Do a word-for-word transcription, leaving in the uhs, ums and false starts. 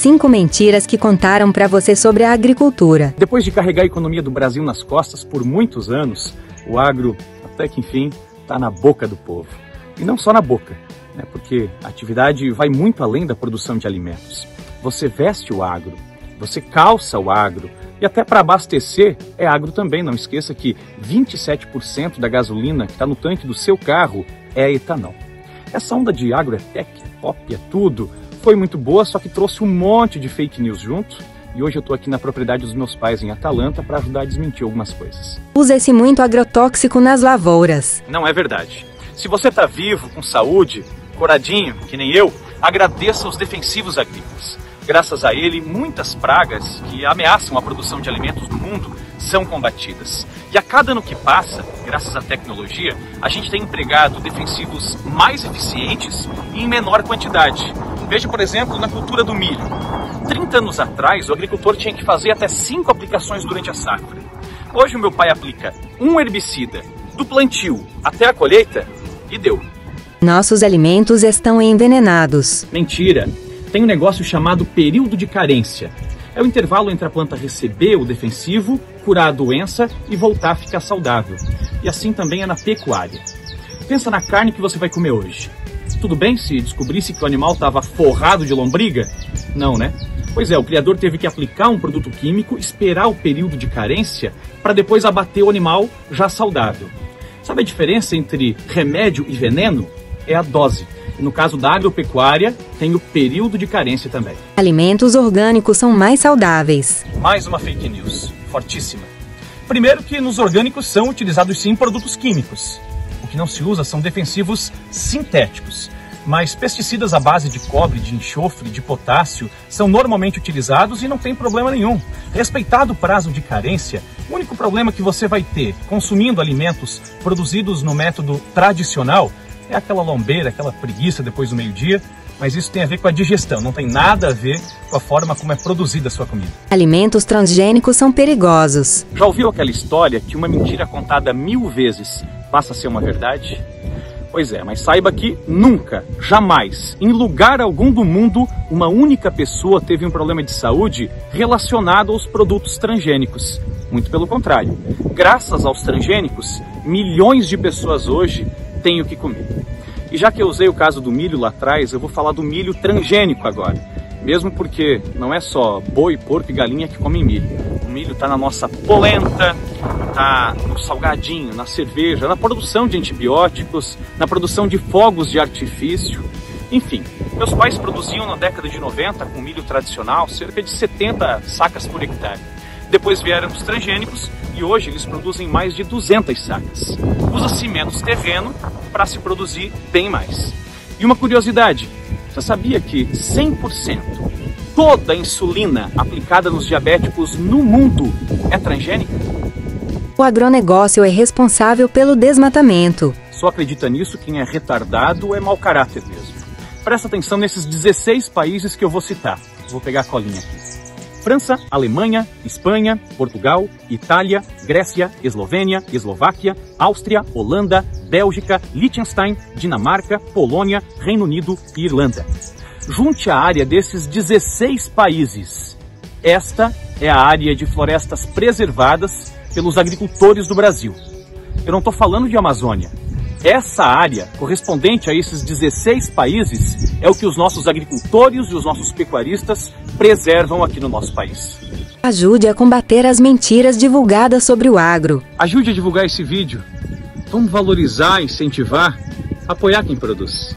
cinco mentiras que contaram para você sobre a agricultura. Depois de carregar a economia do Brasil nas costas por muitos anos, o agro, até que enfim, está na boca do povo. E não só na boca, né? Porque a atividade vai muito além da produção de alimentos. Você veste o agro, você calça o agro, e até para abastecer é agro também. Não esqueça que vinte e sete por cento da gasolina que está no tanque do seu carro é etanol. Essa onda de agro é tech, é pop, é tudo, foi muito boa, só que trouxe um monte de fake news junto. E hoje eu estou aqui na propriedade dos meus pais em Atalanta para ajudar a desmentir algumas coisas. Usa-se muito agrotóxico nas lavouras. Não é verdade. Se você está vivo, com saúde, coradinho, que nem eu, agradeça os defensivos agrícolas. Graças a ele, muitas pragas que ameaçam a produção de alimentos no mundo são combatidas. E a cada ano que passa, graças à tecnologia, a gente tem empregado defensivos mais eficientes e em menor quantidade. Veja, por exemplo, na cultura do milho. trinta anos atrás, o agricultor tinha que fazer até cinco aplicações durante a safra. Hoje o meu pai aplica um herbicida do plantio até a colheita e deu. Nossos alimentos estão envenenados. Mentira! Tem um negócio chamado período de carência. É o intervalo entre a planta receber o defensivo, curar a doença e voltar a ficar saudável. E assim também é na pecuária. Pensa na carne que você vai comer hoje. Tudo bem se descobrisse que o animal estava forrado de lombriga? Não, né? Pois é, o criador teve que aplicar um produto químico, esperar o período de carência para depois abater o animal já saudável. Sabe a diferença entre remédio e veneno? É a dose. E no caso da agropecuária, tem o período de carência também. Alimentos orgânicos são mais saudáveis. Mais uma fake news, fortíssima. Primeiro que nos orgânicos são utilizados sim produtos químicos. O que não se usa são defensivos sintéticos. Mas pesticidas à base de cobre, de enxofre, de potássio são normalmente utilizados e não tem problema nenhum. Respeitado o prazo de carência, o único problema que você vai ter consumindo alimentos produzidos no método tradicional é aquela lombeira, aquela preguiça depois do meio-dia, mas isso tem a ver com a digestão, não tem nada a ver com a forma como é produzida a sua comida. Alimentos transgênicos são perigosos. Já ouviu aquela história que uma mentira contada mil vezes passa a ser uma verdade? Pois é, mas saiba que nunca, jamais, em lugar algum do mundo, uma única pessoa teve um problema de saúde relacionado aos produtos transgênicos. Muito pelo contrário. Graças aos transgênicos, milhões de pessoas hoje têm o que comer. E já que eu usei o caso do milho lá atrás, eu vou falar do milho transgênico agora. Mesmo porque não é só boi, porco e galinha que comem milho. O milho está na nossa polenta, está no salgadinho, na cerveja, na produção de antibióticos, na produção de fogos de artifício. Enfim, meus pais produziam na década de noventa, com milho tradicional, cerca de setenta sacas por hectare. Depois vieram os transgênicos e hoje eles produzem mais de duzentas sacas. Usa-se menos terreno para se produzir bem mais. E uma curiosidade, você sabia que cem por cento toda a insulina aplicada nos diabéticos no mundo é transgênica? O agronegócio é responsável pelo desmatamento. Só acredita nisso quem é retardado ou é mau caráter mesmo. Presta atenção nesses dezesseis países que eu vou citar. Vou pegar a colinha aqui. França, Alemanha, Espanha, Portugal, Itália, Grécia, Eslovênia, Eslováquia, Áustria, Holanda, Bélgica, Liechtenstein, Dinamarca, Polônia, Reino Unido e Irlanda. Junte a área desses dezesseis países. Esta é a área de florestas preservadas pelos agricultores do Brasil. Eu não estou falando de Amazônia. Essa área, correspondente a esses dezesseis países, é o que os nossos agricultores e os nossos pecuaristas preservam aqui no nosso país. Ajude a combater as mentiras divulgadas sobre o agro. Ajude a divulgar esse vídeo. Vamos valorizar, incentivar, apoiar quem produz.